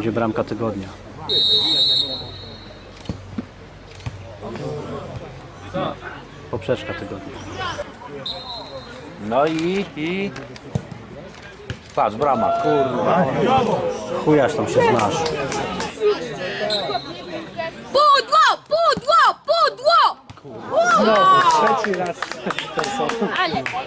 będzie bramka tygodnia. Poprzeczka tygodnia. No i... Patrz, brama, kurwa. Chujaś tam się znasz. Pudło! Pudło! Pudło! Trzeci raz. Ale